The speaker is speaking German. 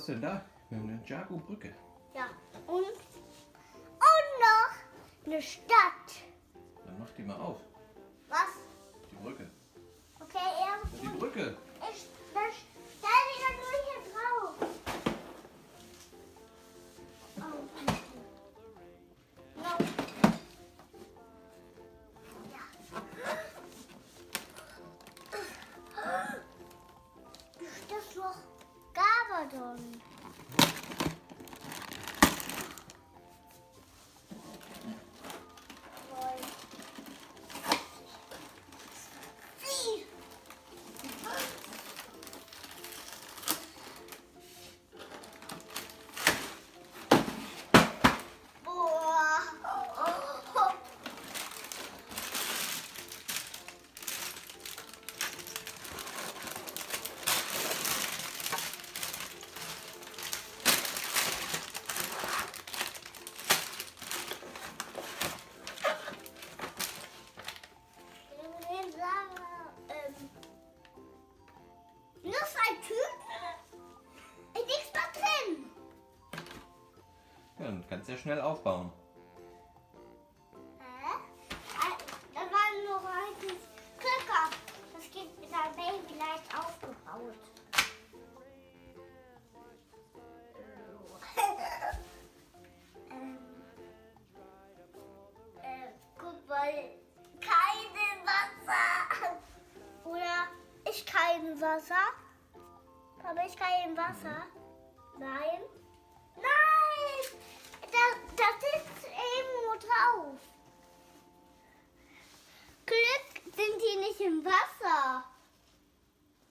hast du denn da? Eine Ninjago-Brücke. Ja, und noch eine Stadt. Dann mach die mal auf. Was? Die Brücke. Okay, erst. Die Brücke. Stell dich doch nur hier drauf. Oh, no. Ja. Das ist noch Gabardon. Ja, dann kannst du ja schnell aufbauen. Da war nur ein Glück ab. Das geht mit einem Baby leicht aufgebaut. Guck mal, kein Wasser. Oder ich kein Wasser? Habe ich kein Wasser? Nein. Nein! Da sitzt irgendwo drauf. Glück sind die nicht im Wasser.